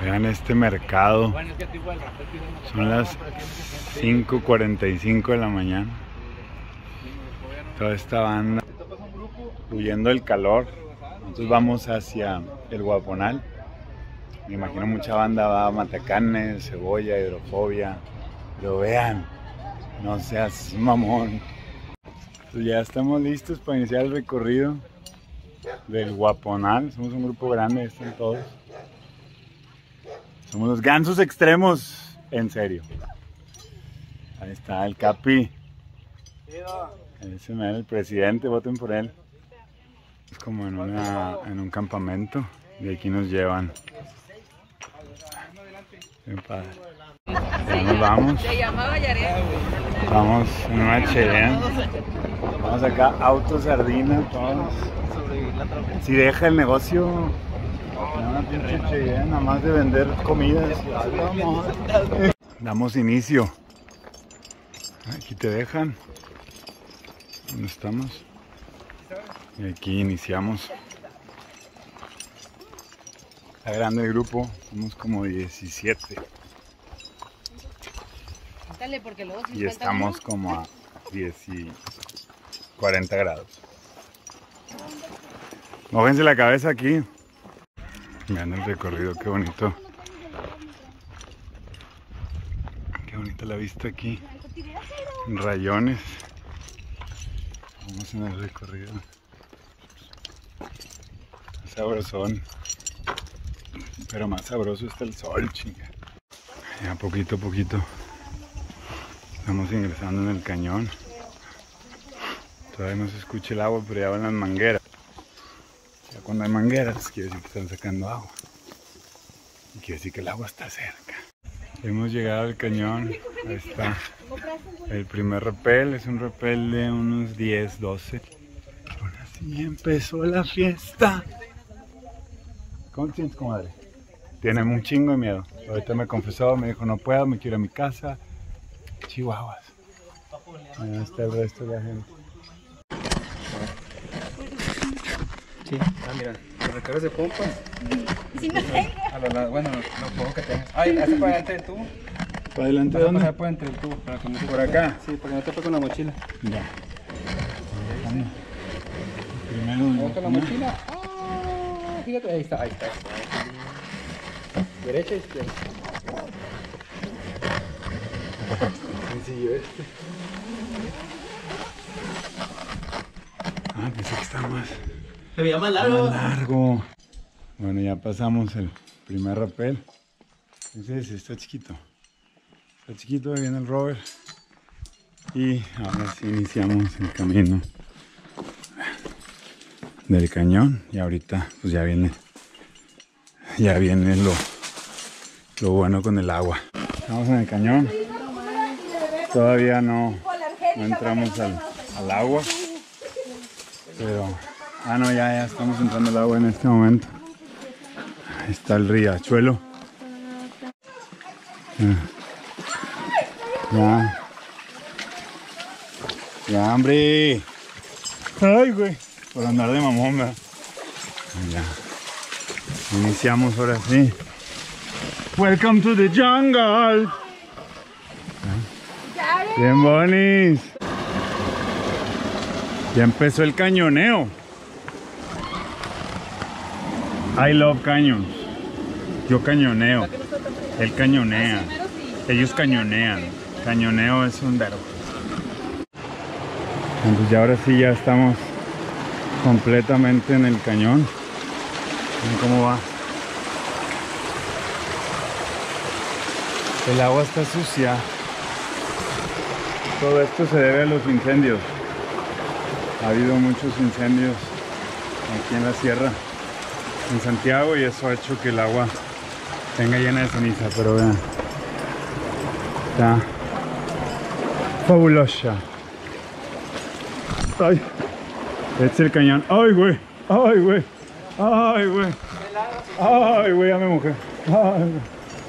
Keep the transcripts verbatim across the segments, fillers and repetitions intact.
Vean este mercado. Son las cinco cuarenta y cinco de la mañana. Toda esta banda huyendo del calor. Nosotros vamos hacia el Guaponal. Me imagino mucha banda va a Matacanes, Cebolla, Hidrofobia. Pero vean, no seas mamón. Pues ya estamos listos para iniciar el recorrido del Guaponal. Somos un grupo grande, están todos. Somos los gansos extremos, en serio. Ahí está el Capi. Ese es el presidente, voten por él. Es como en, una, en un campamento y aquí nos llevan. Bien padre. Ya nos vamos. Vamos en una Cheyenne. Vamos acá, auto sardina, todos. Si deja el negocio, una pinche Cheyenne, nada más de vender comidas. Vamos. Damos inicio. Aquí te dejan. ¿Dónde estamos? Y aquí iniciamos. Está grande el grupo, somos como diecisiete. Y estamos como a diez y cuarenta grados. Mójense la cabeza aquí. Vean el recorrido, qué bonito. Qué bonita la vista aquí. Rayones. Vamos en el recorrido. Sabrosón. Pero más sabroso está el sol, chinga. Ya poquito a poquito estamos ingresando en el cañón. Todavía no se escucha el agua, pero ya van las mangueras. Ya cuando hay mangueras quiere decir que están sacando agua. Y quiere decir que el agua está cerca. Hemos llegado al cañón. Ahí está el primer repel. Es un repel de unos diez, doce. Ahora sí empezó la fiesta. ¿Cómo te sientes, comadre? Tiene un chingo de miedo. Ahorita me confesó, me dijo no puedo, me quiero ir a mi casa. Chihuahuas. Ahí está el resto de la gente. Sí, ah, mira, los recargos de pompa. Sí, no tengo. A lo lado, bueno, lo poco que tengas. Ay, hace para adelante del tubo. ¿Para adelante de dónde? Para por entre el tubo. Para que no te ¿Por acá? Sí, para que no te pegue con la mochila. Ya. Primero. Con la mochila. Ah, fíjate, ahí está, ahí está. Derecha y izquierda. Sencillo este. Ah, pensé que está más. Se veía más largo. Más largo. Bueno, ya pasamos el primer rapel. Entonces está chiquito. Está chiquito, ahí viene el rover. Y ahora sí iniciamos el camino del cañón. Y ahorita pues ya viene. Ya viene lo, lo bueno con el agua. Estamos en el cañón. Todavía no, no entramos al, al agua. Pero, ah no, ya, ya estamos entrando al agua en este momento. Ahí está el riachuelo. Ya. Ya, hombre. Ay, güey. Por andar de mamón, ¿verdad? Ya. Iniciamos ahora sí. Welcome to the jungle. Bien bonis. Ya empezó el cañoneo. I love canyons. Yo cañoneo. Él cañonea. Ellos cañonean. Cañoneo es un verbo. Entonces ya ahora sí ya estamos completamente en el cañón. Miren cómo va. El agua está sucia. Todo esto se debe a los incendios. Ha habido muchos incendios aquí en la sierra, en Santiago, y eso ha hecho que el agua venga llena de ceniza. Pero vean, está fabulosa. Ay, este es el cañón. Ay, güey. Ay, güey. Ay, güey. Ay, güey, ya me mojé. Ay, güey.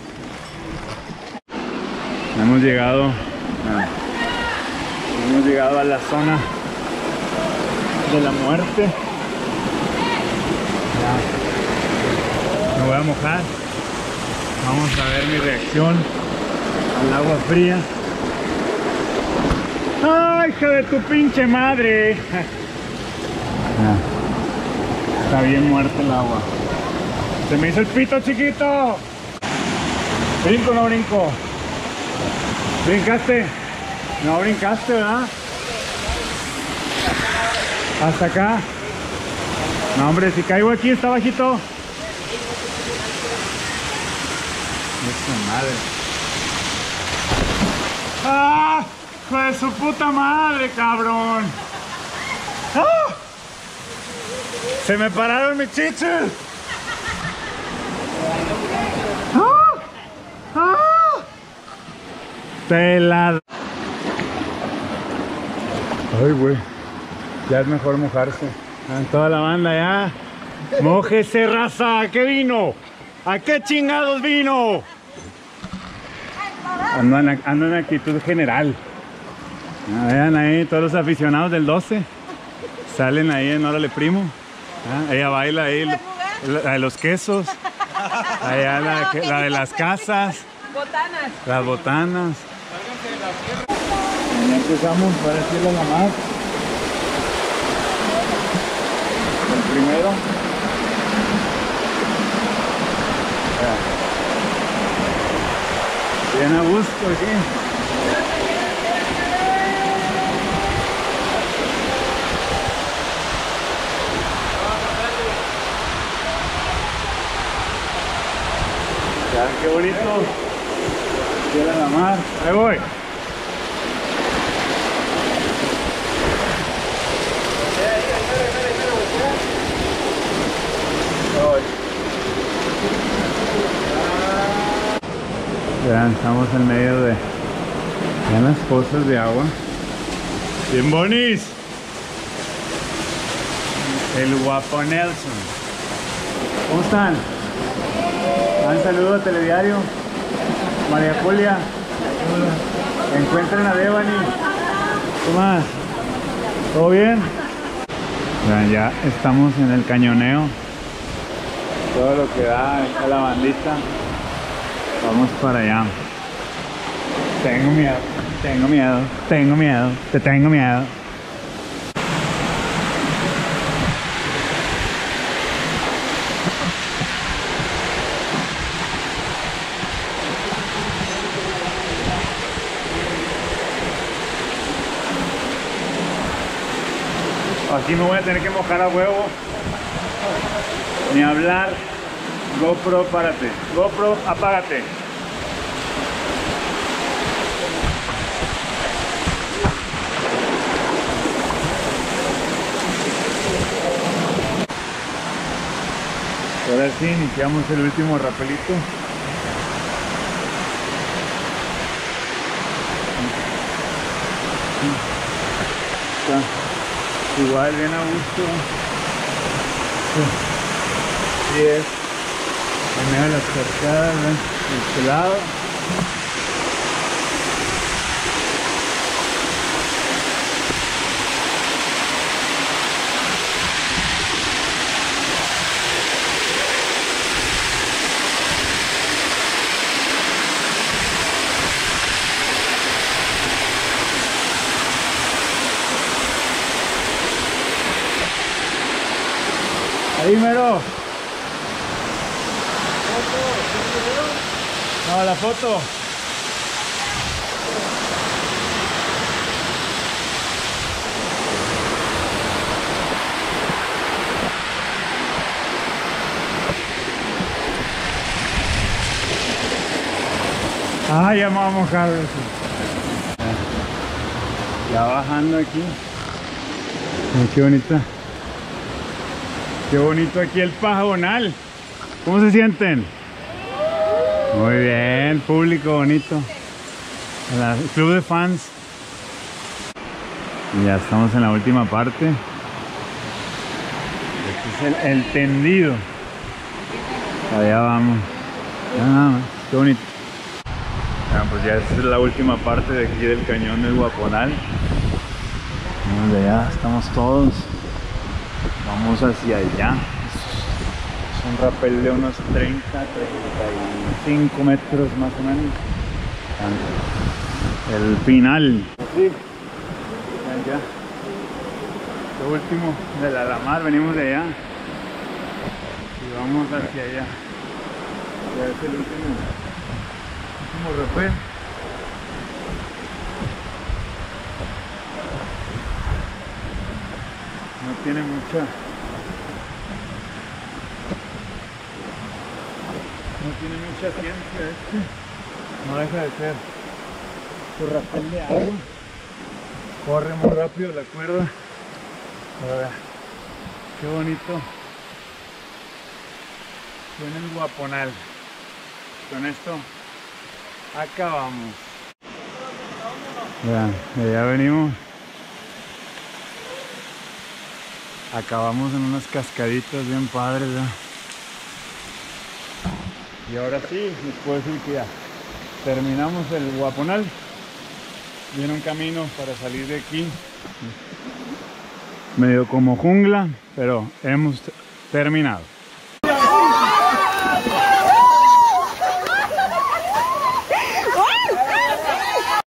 Hemos llegado a, hemos llegado a la zona de la muerte. Ya. Me voy a mojar. Vamos a ver mi reacción al agua fría. ¡Ay, hija de tu pinche madre! Está bien muerto el agua. Se me hizo el pito, chiquito. ¿Brinco o no brinco? ¿Brincaste? No brincaste, ¿verdad? Hasta acá. No, hombre, si caigo aquí está bajito. Esa madre. ¡Ah! ¡Hijo de su puta madre, cabrón! ¡Ah! ¡Se me pararon mis chiches! ¡Ah! ¡Ah! ¡Tela! Ay, güey. Ya es mejor mojarse. En toda la banda ya. ¡Mójese, raza! ¿A qué vino? ¿A qué chingados vino? Ando en, ando en actitud general. Ah, vean ahí todos los aficionados del doce. Salen ahí en Órale Primo. Ah, ella baila ahí la, la de los quesos. Allá la, la de las casas. Botanas. Las botanas. Ya empezamos para decirle a la más. El primero. Bien a gusto aquí. Ya, qué bonito. Quiera la mar. Ahí voy. Vean, estamos en medio de, de las pozas de agua. Bien bonis. El guapo Nelson. ¿Cómo están? Un saludo a Telediario. María Julia. Encuentren a Devani. ¿Qué más? ¿Todo bien? Vean, ya estamos en el cañoneo. Todo lo que da, está la bandita. Vamos para allá. Tengo miedo, tengo miedo, tengo miedo, te tengo miedo. Aquí me voy a tener que mojar a huevo. Ni hablar. GoPro, párate. GoPro, apágate. Ahora sí, iniciamos el último rapelito. Está igual, bien a gusto. Así es. En medio de las cascadas, ¿ven? De este lado. Ahí mero. No, la foto. Ah, ya me voy a mojar. Ya bajando aquí. Ay, qué bonita. Qué bonito aquí el pajonal. ¿Cómo se sienten? Muy bien, público bonito. El club de fans. Y ya estamos en la última parte. Este es el, el tendido. Allá vamos. Ya nada más, qué bonito. Ya, pues ya esta es la última parte de aquí del cañón del Guaponal. Vamos de allá, estamos todos. Vamos hacia allá. Son Un rappel de unos treinta, treinta y cinco metros más o menos. El final. Sí. Ya. Lo último de la Alamar, venimos de allá. Y vamos hacia allá. Ya es el último. Último rappel. No tiene mucha. No tiene mucha ciencia este. No deja de ser su rappel de agua. Corre muy rápido la cuerda. Ahora, qué bonito suena el Guaponal. Con esto acabamos. Vean, ya venimos. Acabamos en unas cascaditas bien padres, ¿verdad? Y ahora sí, les puedo decir que ya terminamos el Guaponal. Viene un camino para salir de aquí. Medio como jungla, pero hemos terminado.